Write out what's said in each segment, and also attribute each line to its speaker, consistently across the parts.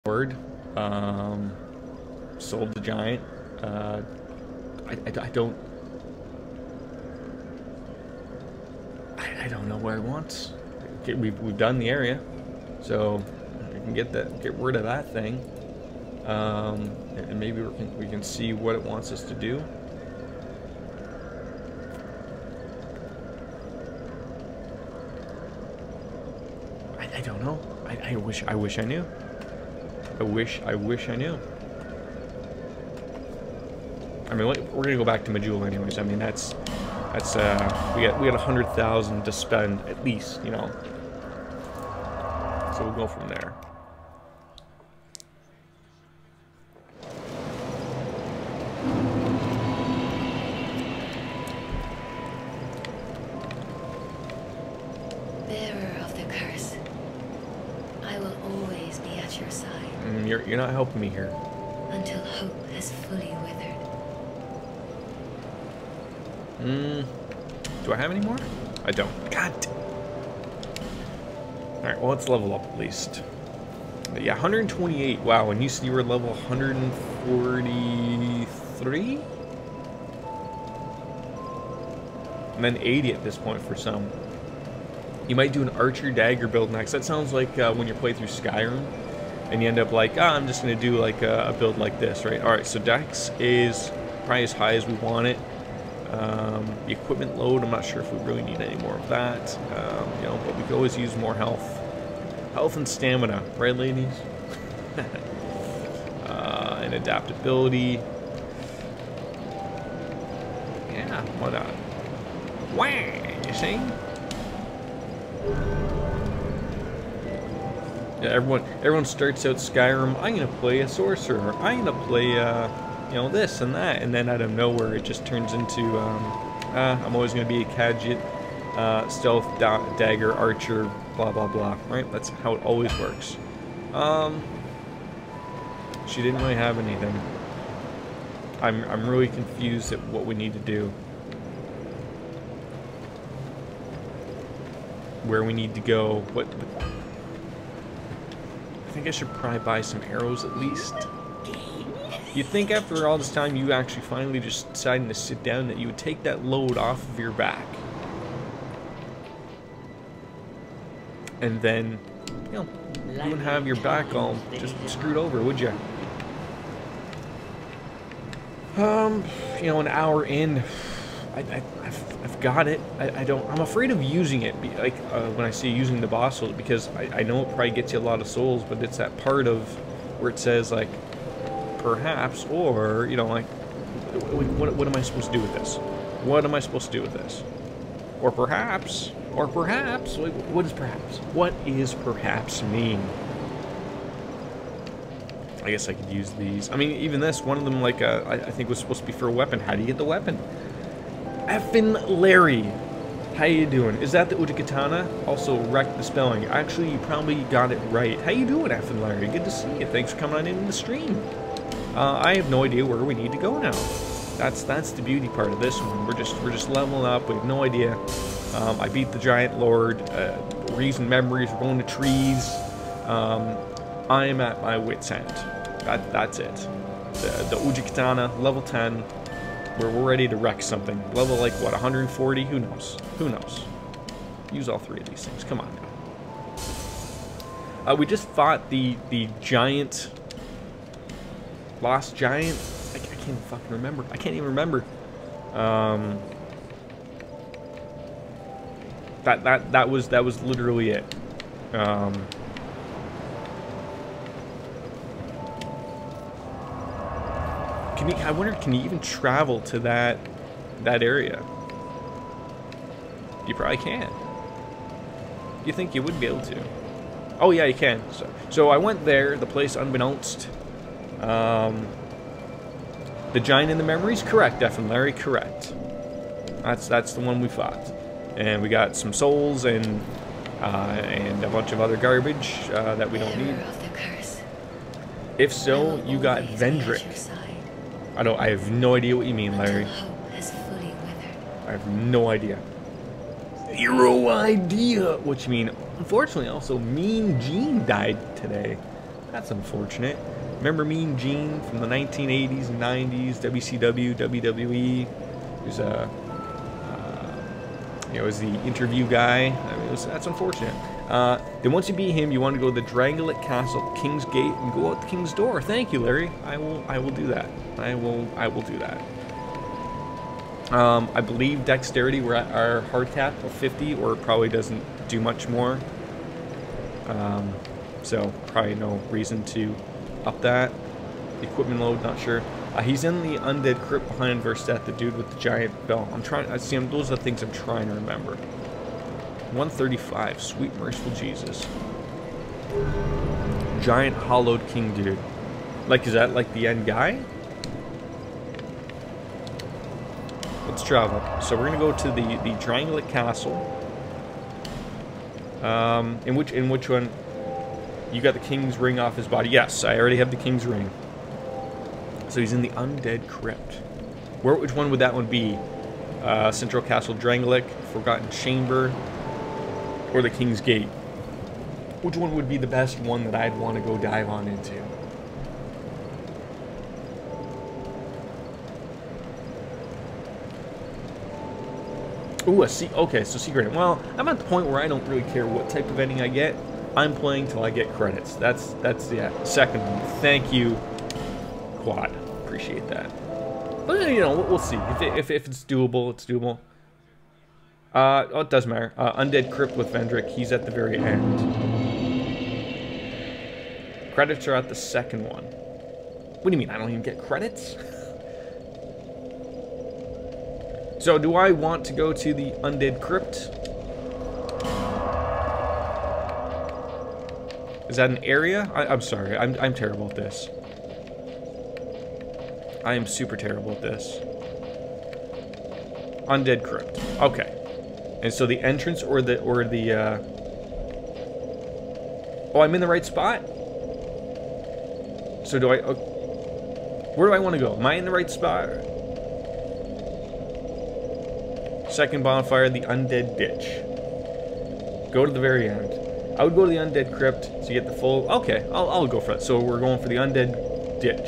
Speaker 1: Lord, sold the giant. I don't. I don't know what I want. Okay, we've done the area, so we can get rid of that thing, and maybe we can see what it wants us to do. I don't know. I wish I knew. I wish I knew. I mean, we're gonna go back to Majula anyways. I mean, that's we got 100,000 to spend at least, you know. So we'll go from there.
Speaker 2: Bearer of the curse, I will always be at your side.
Speaker 1: You're not helping me here.
Speaker 2: Until hope has fully withered.
Speaker 1: Do I have any more? I don't. God. Alright, well, let's level up at least. But yeah, 128. Wow, and you said you were level 143? And then 80 at this point for some. You might do an archer dagger build next. That sounds like when you play through Skyrim and you end up like, I'm just going to do like a build like this, right? Alright, so Dex is probably as high as we want it. The equipment load, I'm not sure if we really need any more of that, you know, but we could always use more health. Health and stamina, right, ladies? And adaptability. Yeah, why not? Wah, you see? Yeah, everyone starts out Skyrim, I'm gonna play a sorcerer, I'm gonna play, you know, this and that, and then out of nowhere it just turns into, I'm always going to be a Khajiit, stealth, dagger, archer, blah blah blah, right? That's how it always works. She didn't really have anything. I'm really confused at what we need to do. Where we need to go, what I think I should probably buy some arrows at least. You'd think after all this time you actually finally just deciding to sit down that you would take that load off of your back. And then, you know, you wouldn't have your back all just screwed over, would you? You know, an hour in, I've got it. I'm afraid of using it, like, when I say using the boss hold, because I know it probably gets you a lot of souls, but it's that part of where it says, like, perhaps, or, you know, like, what am I supposed to do with this? What am I supposed to do with this? Or perhaps, wait, what is perhaps? What is perhaps mean? I guess I could use these. I mean, even this, one of them, like, I think was supposed to be for a weapon. How do you get the weapon? Effin' Larry. How you doing? Is that the Utakatana? Also, wrecked the spelling. Actually, you probably got it right. How you doing, Effin' Larry? Good to see you. Thanks for coming on into the stream. I have no idea where we need to go now. That's the beauty part of this one. We're just leveling up. We have no idea. I beat the giant lord. We're using memories. We're going to trees. I am at my wit's end. That's it. The Uji-Katana, level 10. We're ready to wreck something. Level like what? 140? Who knows? Who knows? Use all three of these things. Come on now. We just fought the giant. Lost giant? I can't fucking remember. I can't even remember. That was literally it. I wonder, can you even travel to that area? You probably can. You think you would be able to? Oh yeah, you can. So I went there, the place unbeknownst. The giant in the memories, correct, Effin' Larry, correct. That's the one we fought, and we got some souls and a bunch of other garbage that we don't need. If so, you got Vendrick. I have no idea what you mean, Larry. I have no idea. Zero idea what you mean. Unfortunately, also, Mean Gene died today. That's unfortunate. Remember Mean Gene from the 1980s and 90s, WCW, WWE? He was was the interview guy. I mean, that's unfortunate. Then once you beat him, you want to go to the Drangleic Castle, King's Gate, and go out the King's Door. Thank you, Larry. I will do that. I will do that. I believe dexterity, we're at our hard cap of 50, or it probably doesn't do much more. So probably no reason to up that. Equipment load, not sure. He's in the undead crypt behind Verset, the dude with the giant bell. I'm trying. I see him. Those are the things I'm trying to remember. 135. Sweet merciful Jesus. Giant hollowed king dude. Like, is that like the end guy? Let's travel. So we're gonna go to the Drangleic Castle. In which one? You got the king's ring off his body. Yes, I already have the king's ring. So he's in the undead crypt. Which one would that one be? Central Castle Drangleic, Forgotten Chamber, or the King's Gate? Which one would be the best one that I'd want to go dive on into? Ooh, okay, so secret. Well, I'm at the point where I don't really care what type of ending I get. I'm playing till I get credits. That's the second one. Thank you, Quad. Appreciate that. But you know, we'll see. If it's doable, it's doable. Oh, it doesn't matter. Undead Crypt with Vendrick. He's at the very end. Credits are at the second one. What do you mean? I don't even get credits? So, do I want to go to the Undead Crypt? Is that an area? I'm sorry. I'm terrible at this. I am super terrible at this. Undead Crypt. Okay. And so the entrance or the oh, I'm in the right spot? So do I where do I want to go? Am I in the right spot? Second bonfire, the Undead Ditch. Go to the very end. I would go to the Undead Crypt to get the full... Okay, I'll go for that. So we're going for the Undead Ditch.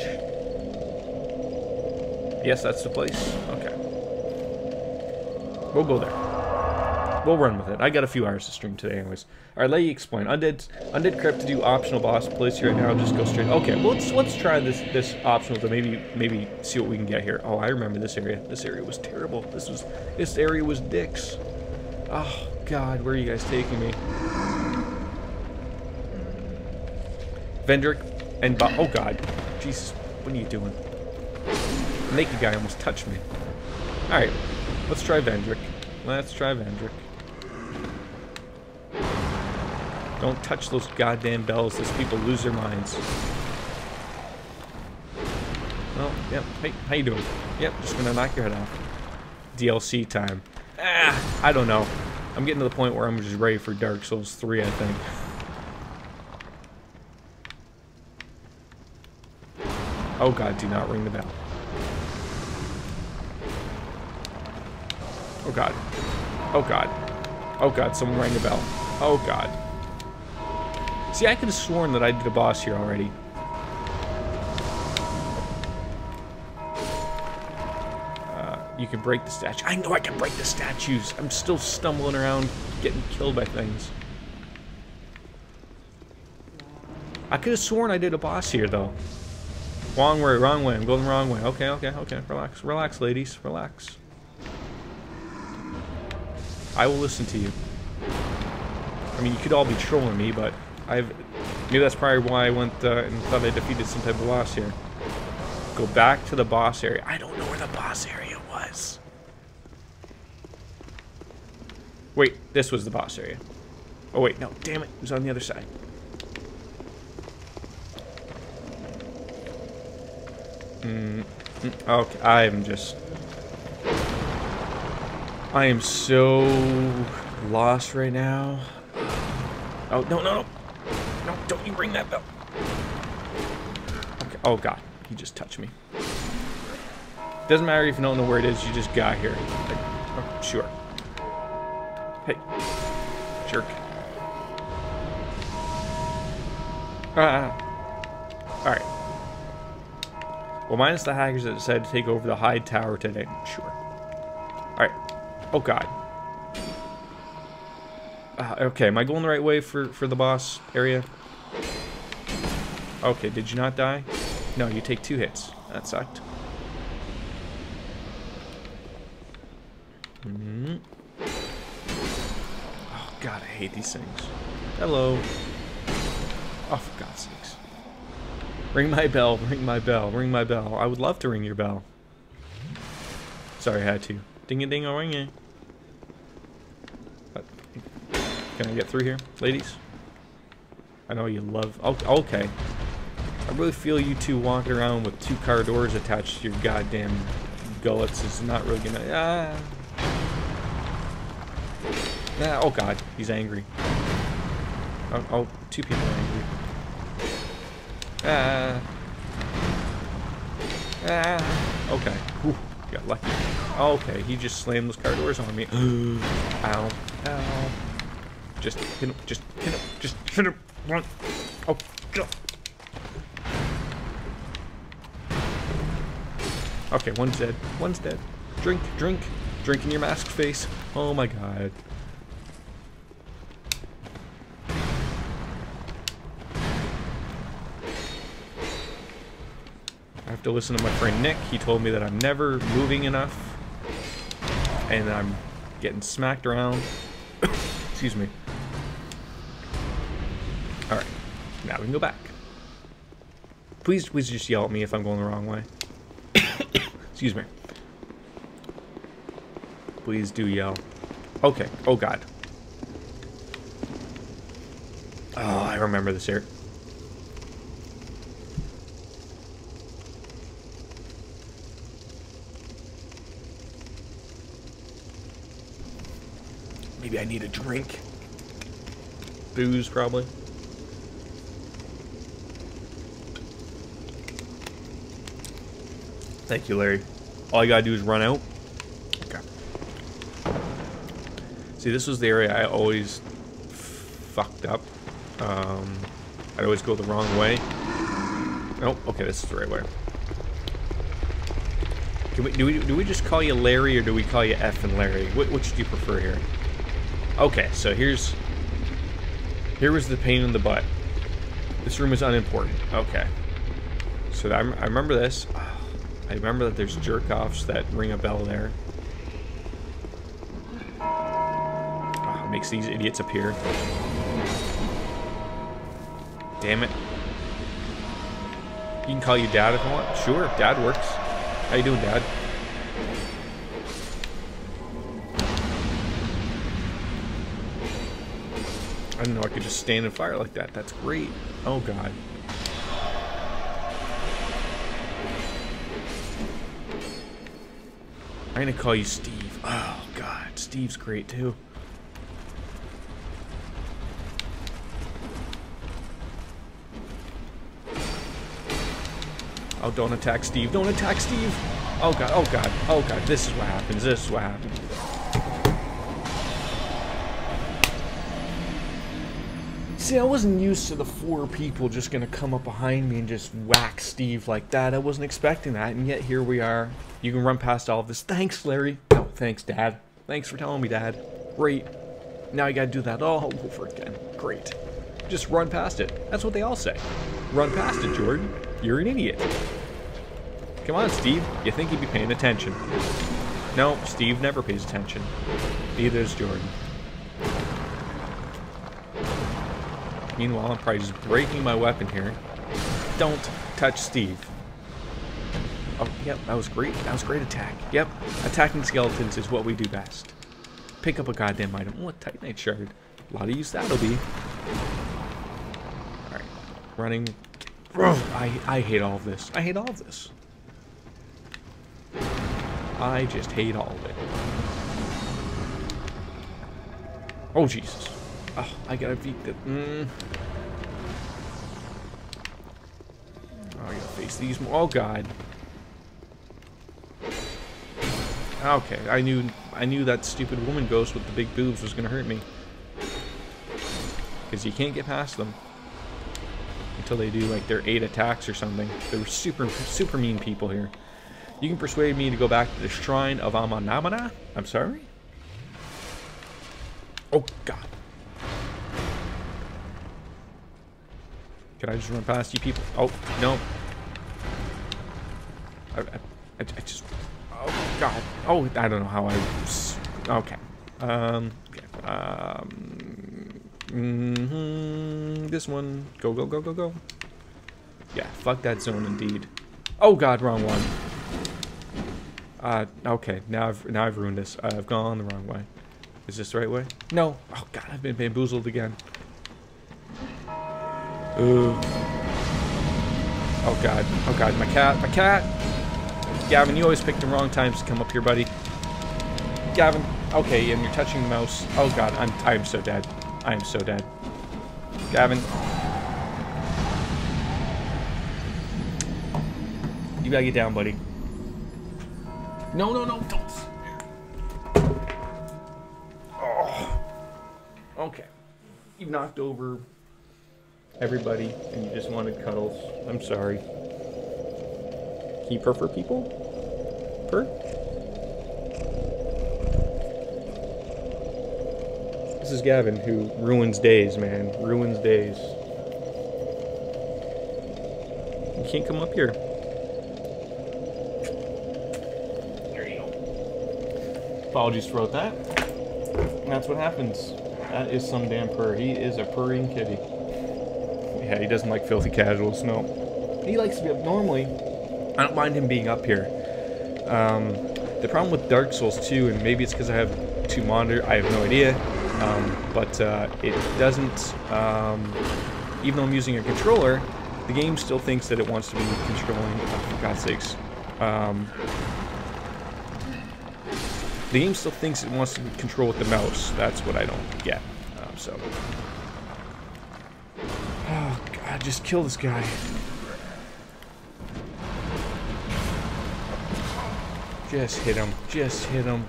Speaker 1: Yes, that's the place. Okay. We'll go there. We'll run with it. I got a few hours to stream today anyways. Alright, let you explain. Undead Crypt to do optional boss place here right now. I'll just go straight... Okay, well, let's try this optional to maybe see what we can get here. Oh, I remember this area. This area was terrible. This area was dicks. Oh, God, where are you guys taking me? Vendrick and oh God, Jesus, what are you doing? The naked guy almost touched me. All right, let's try Vendrick. Let's try Vendrick. Don't touch those goddamn bells. Those people lose their minds. Well, yep. Hey, how you doing? Yep, just gonna knock your head off. DLC time. I don't know. I'm getting to the point where I'm just ready for Dark Souls 3, I think. Oh God, do not ring the bell. Oh God. Oh God. Oh God, someone rang the bell. Oh God. See, I could have sworn that I did a boss here already. You can break the statue. I know I can break the statues. I'm still stumbling around getting killed by things. I could have sworn I did a boss here, though. Wrong way, wrong way. I'm going the wrong way. Okay, okay, okay. Relax, relax, ladies. Relax. I will listen to you. I mean, you could all be trolling me, but maybe that's probably why I went and thought I defeated some type of boss here. Go back to the boss area. I don't know where the boss area was. Wait, this was the boss area. Oh wait, no, damn it. It was on the other side. Okay, I am so lost right now. Oh, no, no, no. No, don't you ring that bell. Okay, oh God, he just touched me. Doesn't matter if you don't know where it is, you just got here. Like, oh, sure. Hey, jerk. Alright. Well, minus the hackers that decided to take over the high tower today. Sure. Alright. Oh, God. Okay, am I going the right way for the boss area? Okay, did you not die? No, you take 2 hits. That sucked. Oh, God, I hate these things. Hello. Oh, for God's sakes. Ring my bell, ring my bell, ring my bell. I would love to ring your bell. Sorry, I had to. Ding-a-ding-a-ring-a. Can I get through here, ladies? I know you love... Oh, okay. I really feel you two walking around with 2 car doors attached to your goddamn gullets is not really gonna... Oh, God. He's angry. Oh, 2 people are angry. Okay. Whew, got lucky. Okay, he just slammed those car doors on me. Ow. Ow. Just hit him. Just hit him. Just hit him. Run. Oh, go. Okay, one's dead. One's dead. Drink, drink. Drink in your masked face. Oh my God. I have to listen to my friend Nick. He told me that I'm never moving enough. And I'm getting smacked around. Excuse me. Alright. Now we can go back. Please just yell at me if I'm going the wrong way. Excuse me. Please do yell. Okay. Oh, God. Oh, I remember this here. Maybe I need a drink. Booze, probably. Thank you, Larry. All I gotta do is run out. Okay. See, this was the area I always fucked up. I'd always go the wrong way. Oh, okay, this is the right way. Can we do we just call you Larry or do we call you F and Larry? Which do you prefer here? Okay, so here was the pain in the butt. This room is unimportant. Okay. So I remember this. I remember that there's jerk-offs that ring a bell there. Oh, makes these idiots appear. Damn it. You can call you Dad if you want. Sure, Dad works. How you doing, Dad? I didn't know I could just stand and fire like that. That's great. Oh, God. I'm gonna call you Steve. Oh, God. Steve's great, too. Oh, don't attack Steve. Don't attack Steve. Oh, God. Oh, God. Oh, God. This is what happens. This is what happens. See, I wasn't used to the 4 people just gonna come up behind me and just whack Steve like that. I wasn't expecting that, and yet here we are. You can run past all of this. Thanks, Larry. Oh, thanks, Dad. Thanks for telling me, Dad. Great. Now you gotta do that all over again. Great. Just run past it. That's what they all say. Run past it, Jordan. You're an idiot. Come on, Steve. You think he'd be paying attention. No, Steve never pays attention. Neither does Jordan. Meanwhile, I'm probably just breaking my weapon here. Don't touch Steve. Oh, yep, that was great. That was a great attack. Yep, attacking skeletons is what we do best. Pick up a goddamn item. Oh, a Titanite shard. A lot of use that'll be. Alright, running. I hate all of this. I hate all of this. I just hate all of it. Oh, Jesus. Oh, I gotta beat the... Oh, I gotta face these more. Oh, God. Okay, I knew that stupid woman ghost with the big boobs was gonna hurt me. Because you can't get past them. until they do like their 8 attacks or something. They were super mean people here. You can persuade me to go back to the Shrine of Amanamana. I'm sorry? Oh, God. Can I just run past you people? Oh, no. I just... Oh, God. Oh, I don't know how I... Okay. This one. Go, go, go, go, go. Yeah, fuck that zone indeed. Oh, God, wrong one. Okay, now I've ruined this. I've gone the wrong way. Is this the right way? No. Oh God, I've been bamboozled again. Ooh. Oh God. Oh God, my cat. My cat. Gavin, you always pick the wrong times to come up here, buddy. Gavin. Okay, and you're touching the mouse. Oh God, I am so dead. I am so dead. Gavin. You gotta get down, buddy. No, no, no, don't. Oh. Okay. You knocked over everybody and you just wanted cuddles. I'm sorry. Can you purr for people? Purr? This is Gavin, who ruins days, man. Ruins days. You can't come up here. Apologies about that. And that's what happens. That is some damn purr. He is a purring kitty. Yeah, he doesn't like filthy casuals, no. He likes to be up normally. I don't mind him being up here. The problem with Dark Souls 2, and maybe it's because I have 2 monitors, I have no idea. But it doesn't, even though I'm using a controller, the game still thinks that it wants to be controlling, for God's sakes. The game still thinks it wants to control with the mouse. That's what I don't get. So. Oh, God, just kill this guy. Just hit him. Just hit him.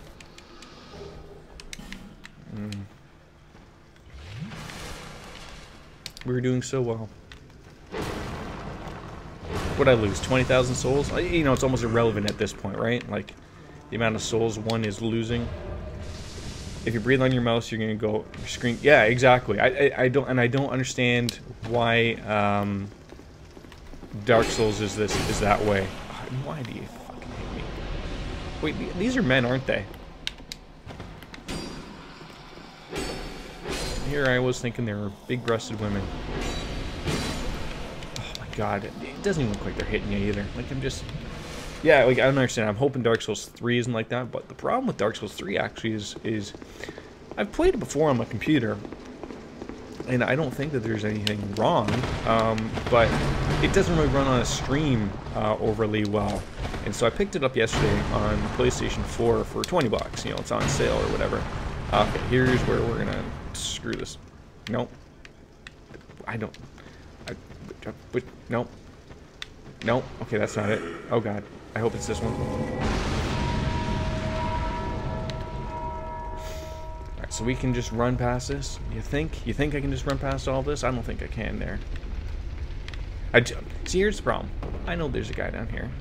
Speaker 1: We were doing so well. What'd I lose? 20,000 souls? You know, it's almost irrelevant at this point, right? Like, the amount of souls one is losing. If you breathe on your mouse, you're gonna go screen. Yeah, exactly. I don't understand why Dark Souls is that way. Why do you fucking hate me? Wait, these are men, aren't they? Here I was thinking they were big-breasted women. Oh my God, it doesn't even look like they're hitting you either. Like I'm just. Yeah, like, I don't understand. I'm hoping Dark Souls 3 isn't like that, but the problem with Dark Souls 3 actually is I've played it before on my computer, and I don't think that there's anything wrong, but it doesn't really run on a stream overly well. And so I picked it up yesterday on PlayStation 4 for 20 bucks. You know, it's on sale or whatever. Okay, here's where we're gonna screw this. Nope. Nope. Nope. Okay, that's not it. Oh God. I hope it's this one. Alright, so we can just run past this. You think? You think I can just run past all this? I don't think I can there. See, here's the problem. I know there's a guy down here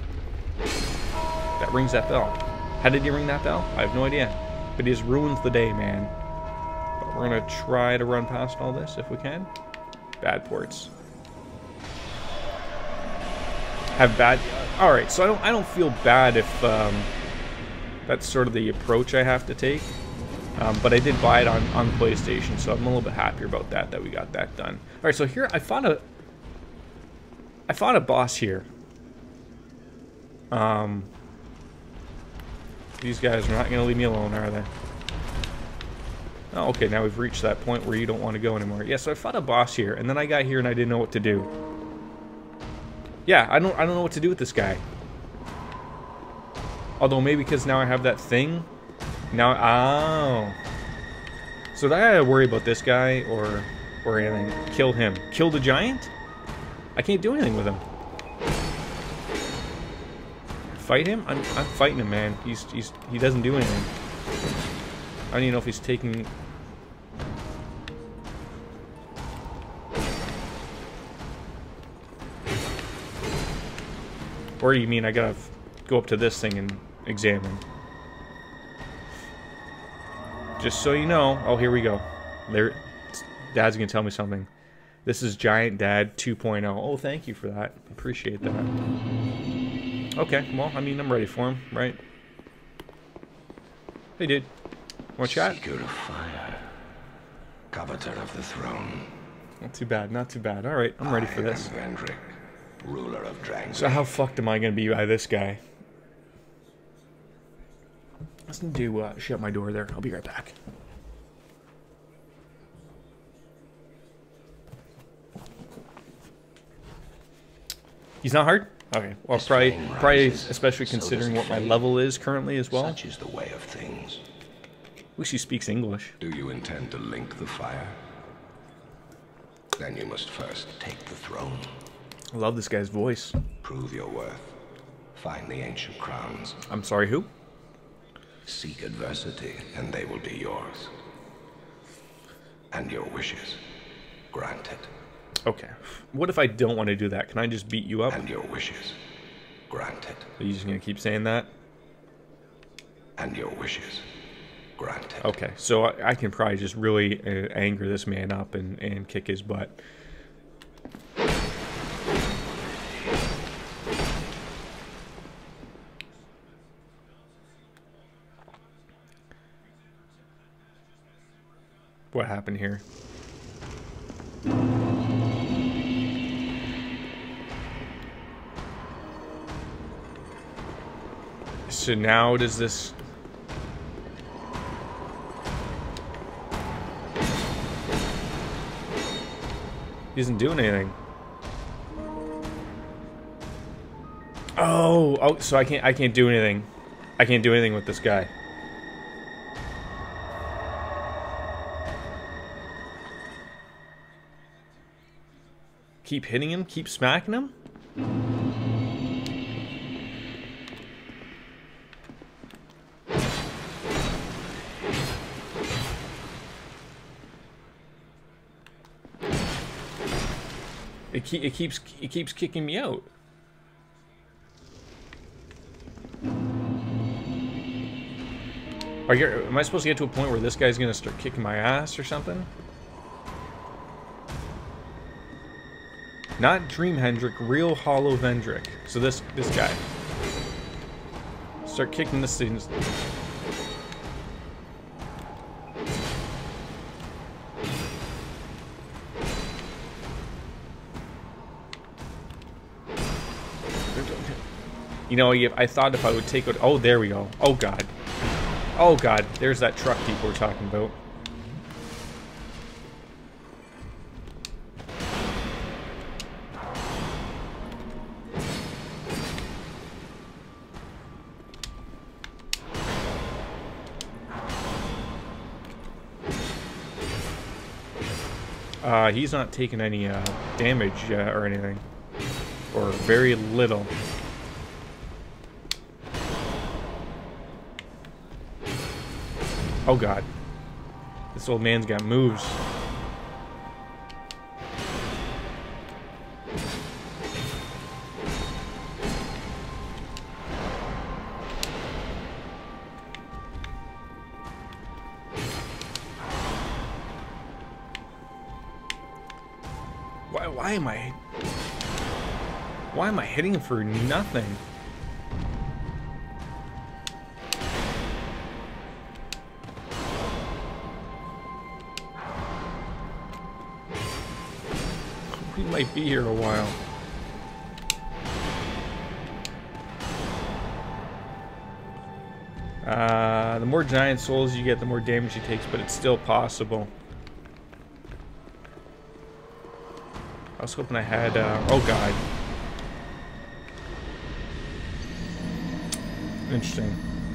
Speaker 1: that rings that bell. How did he ring that bell? I have no idea. But he just ruins the day, man. But we're gonna try to run past all this if we can. Bad ports. Have bad. All right, so I don't feel bad if that's sort of the approach I have to take. But I did buy it on PlayStation, so I'm a little bit happier about that we got that done. All right, so here I fought a boss here. These guys are not going to leave me alone, are they? Oh, okay, now we've reached that point where you don't want to go anymore. Yeah, so I fought a boss here, and then I got here and I didn't know what to do. Yeah, I don't know what to do with this guy. Although maybe because now I have that thing. Now, oh. So do I gotta worry about this guy or anything? Kill him. Kill the giant? I can't do anything with him. Fight him? I'm fighting him, man. He doesn't do anything. I don't even know if he's taking. Or you mean I gotta go up to this thing and examine? Just so you know. Oh, here we go. There, Dad's gonna tell me something. This is Giant Dad 2.0. Oh, thank you for that. Appreciate that. Okay, well, I mean, I'm ready for him, right? Hey, dude. Want to chat?
Speaker 3: Seeker of fire, coveter of the throne.
Speaker 1: Not too bad, not too bad. All right, I'm ready for this.
Speaker 3: Vendrick, ruler of Drangleic.
Speaker 1: So how fucked am I gonna be by this guy? Let's do shut my door there. I'll be right back. He's not hard? Okay. Well, probably especially considering what my level is currently as well.
Speaker 3: Such is the way of things.
Speaker 1: At least he speaks English.
Speaker 3: Do you intend to link the fire? Then you must first take the throne.
Speaker 1: I love this guy's voice.
Speaker 3: Prove your worth. Find the ancient crowns.
Speaker 1: I'm sorry, who?
Speaker 3: Seek adversity, and they will be yours. And your wishes granted.
Speaker 1: Okay. What if I don't want to do that? Can I just beat you up?
Speaker 3: And your wishes granted.
Speaker 1: Are you just gonna keep saying that?
Speaker 3: And your wishes granted.
Speaker 1: Okay, so I can probably just really anger this man up and kick his butt. What happened here? So now does this... He isn't doing anything. Oh, so I can't do anything. I can't do anything with this guy. Keep hitting him? Keep smacking him? It keeps kicking me out. Am I supposed to get to a point where this guy's gonna start kicking my ass or something? Not Dream Hendrick, real Hollow Vendrick. So this guy. Start kicking this thing. You know, I thought if I would take it... Oh, there we go. Oh, God. Oh, God. There's that truck people were talking about. He's not taking any damage or anything. Or very little. Oh God. This old man's got moves. Why am I hitting him for nothing? We might be here a while. The more giant souls you get, the more damage he takes, but it's still possible. I was hoping I had, oh God. Interesting.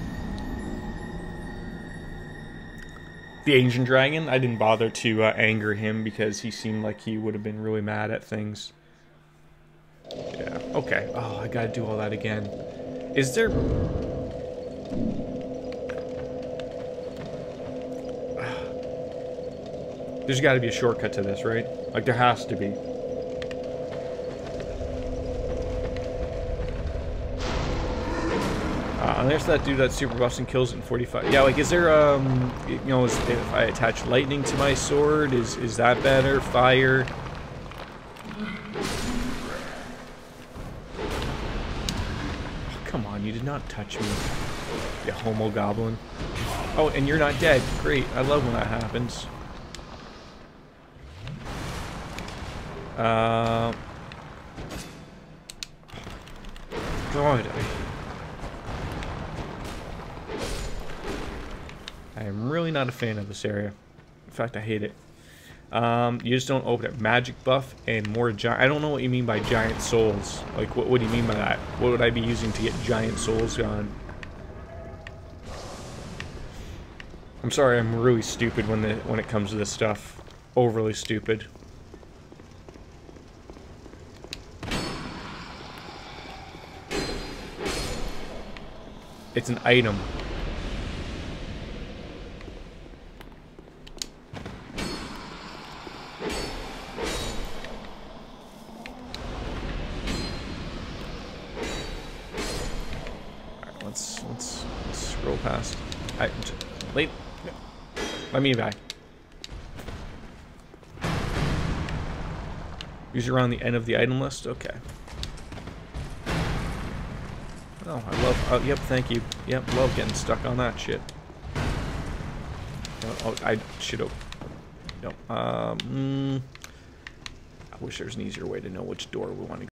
Speaker 1: The ancient dragon, I didn't bother to anger him because he seemed like he would have been really mad at things. Yeah, okay. Oh, I gotta do all that again. Is there... There's gotta be a shortcut to this, right? Like, there has to be. Unless that dude that super buffs and kills it in 45. Yeah, like, is there, you know, if I attach lightning to my sword, is that better? Fire? Oh, come on, you did not touch me, you homo goblin. Oh, and you're not dead. Great, I love when that happens. God, I am really not a fan of this area. In fact, I hate it. You just don't open it. Magic buff and more giant. I don't know what you mean by giant souls. Like, what do you mean by that? What would I be using to get giant souls gone? I'm sorry, I'm really stupid when it comes to this stuff. Overly stupid. It's an item. Alright, let's scroll past. Late. Let me back. These are on the end of the item list? Okay. Oh, I love... Oh, yep, thank you. Yep, love getting stuck on that shit. Oh, I should have... No. I wish there was an easier way to know which door we want to go.